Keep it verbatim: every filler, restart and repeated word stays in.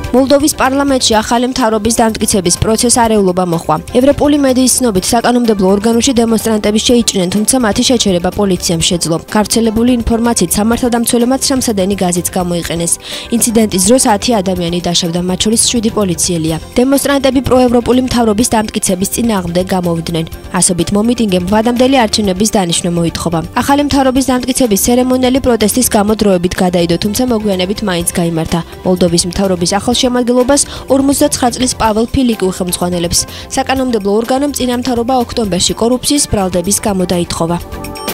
მოლდოვის პარლამენტში ახალი მთავრობის დამტკიცების პროცესს არეულობა მოჰყვა. ევროპული მედიის ცნობით საკანონმდებლო ორგანოში დემონსტრანტები შეიჭრნენ, თუმცა მათი შეჩერება პოლიციამ შეძლო. გავრცელებული ინფორმაციით სამართალდამცველებმა სრემსადენი გაზიც გამოიყენეს. ინციდენტის დროს ათი ადამიანი დაშავდა, მათ შორის შვიდი პოლიციელია. დემონსტრანტები პროევროპული მთავრობის დამტკიცების წინააღმდეგ გამოვიდნენ. ასობით მომიტინგემ ვადამდელი არჩევნების დანიშვნა მოითხოვა. ახალი მთავრობის დამტკიცების ცერემონიალი პროტესტის გამო დროებით გადაიდო, თუმცა მოგვიანებით მაინც გაიმართა. მოლდოვის მთავრობის ახალშემადგენლობას ორმოცდაცხრა წლის პაველ ფილიკი უხელმძღვანელებს. საკანონმდებლო ორგანომ წინამთავრობა ოქტომბერში კორუფციის ბრალდების გამო დაითხოვა.